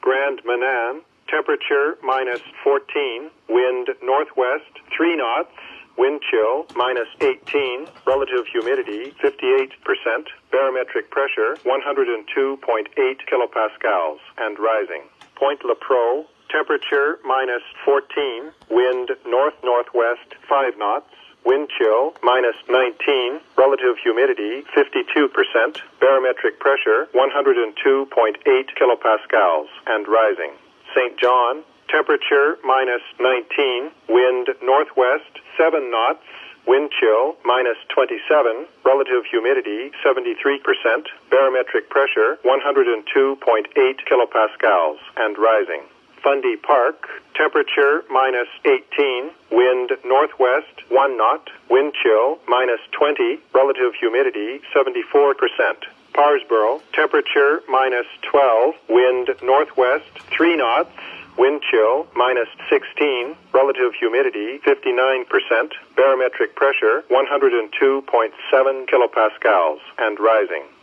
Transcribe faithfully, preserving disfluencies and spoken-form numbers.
Grand Manan, temperature minus fourteen, wind northwest, three knots, wind chill minus eighteen, relative humidity fifty-eight percent, barometric pressure one hundred two point eight kilopascals and rising. Point Lepreau, temperature minus fourteen, wind north-northwest, five knots, wind chill minus nineteen, relative humidity fifty-two percent, barometric pressure one hundred two point eight kilopascals and rising. Saint John, temperature minus nineteen, wind northwest, seven knots, wind chill minus twenty-seven, relative humidity seventy-three percent, barometric pressure one hundred two point eight kilopascals and rising. Fundy Park, temperature minus eighteen, wind northwest, one knot, wind chill minus twenty, relative humidity seventy-four percent. Parsboro, temperature minus twelve, wind northwest, three knots, wind chill minus sixteen, relative humidity fifty-nine percent, barometric pressure one hundred two point seven kilopascals and rising.